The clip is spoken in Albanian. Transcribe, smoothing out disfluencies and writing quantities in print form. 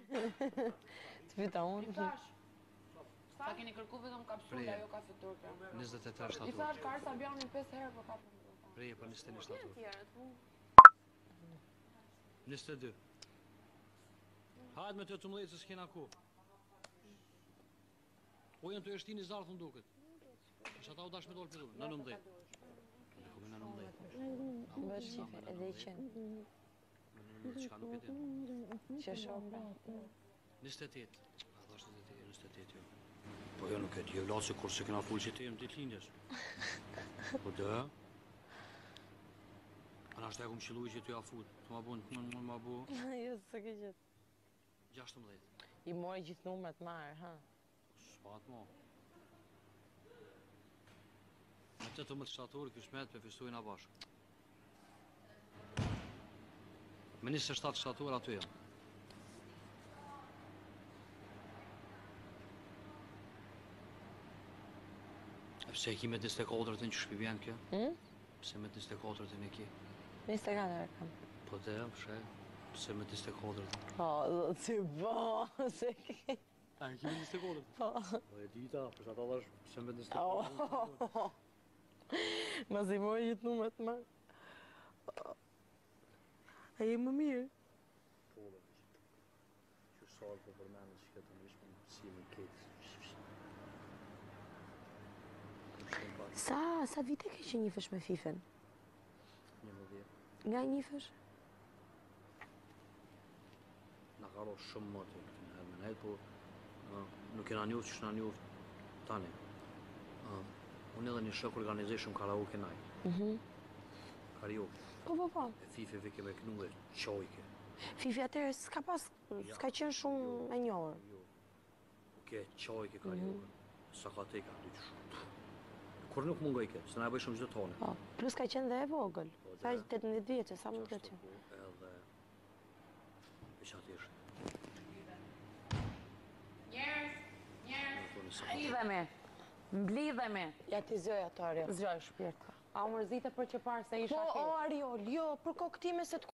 Të fita unë. Sa keni kërku vetëm kapsula, jo kafe turke. 23 I shtator. thash ka arsa bjani 5 herë për kapën. Preje për 21 shtator. 22. Hajt me 18 se s'kena ku. O janë të eshtini zarë thënë duket. Isha ta u dash me dollë për duke. Në 19. Në kume në 19. Më është qife, edhe I qenë. Qka nuk e din. Që shoka. 28. A thash 28 jo. Po jo nuk e di, vlasë kur se kena full që te jem ditë lindjes. Po dhe? Ana është e kumë qiluj që t'ju a fut. Të ma bu, ma bu. Jo, së ke gjithë. 16. I mori gjithë numrat marë, ha? S'pat mo. Me 18 shtator, kjo shmet për festojnë a bashkë. Me 27 shtator aty jam. Pse e ki me 24 në që shpi vjen kjo? Pse me 24 në e ki? 24 kam. Po dhe, pse me 24 Po, si bo, se ke... A, e ki me 24? Po. Po e dita, përsa ta dhash pse me 24? Ma si mori gjithë numrat marë. A je më mirë? Po dhe, që sarë po përmenë që këtë në ishme si me ketë. Sa vite ke që njifësh me Fifen? 11. Nga njifësh? Në ka ro shumë më të këtë në herë me nejtë, po nuk kena njoft që shna njoft tani. Unë edhe një shok organizeshëm karaoke night. Karaoke. Po. E Fife ve keme kënu e qojke. Fifi atërë s'ka pas, s'ka qenë shumë e njohër. Jo. Ke qojke karaoke. Sa ka teka, dy që shumë. Kur nuk mungoj ke, se na e bëj shumë gjithë tone. Po, plus ka qenë dhe e vogël. Sa 18 vjeqe, sa më të qenë. Edhe... Veç ati është. Njerës, Mblidhemi. Mblidhemi. Ja ti zjoj ato, Ariel. Zjoj shpirt. A u mërzite për që parë se isha Po, o, Ariol, jo, për kokë time se të